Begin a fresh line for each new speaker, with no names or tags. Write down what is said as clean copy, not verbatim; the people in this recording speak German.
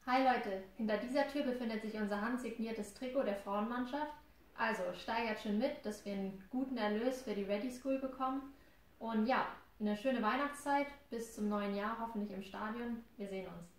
Hi Leute, hinter dieser Tür befindet sich unser handsigniertes Trikot der Frauenmannschaft. Also steigert schon mit, dass wir einen guten Erlös für die Ready School bekommen. Und ja, eine schöne Weihnachtszeit bis zum neuen Jahr, hoffentlich im Stadion. Wir sehen uns.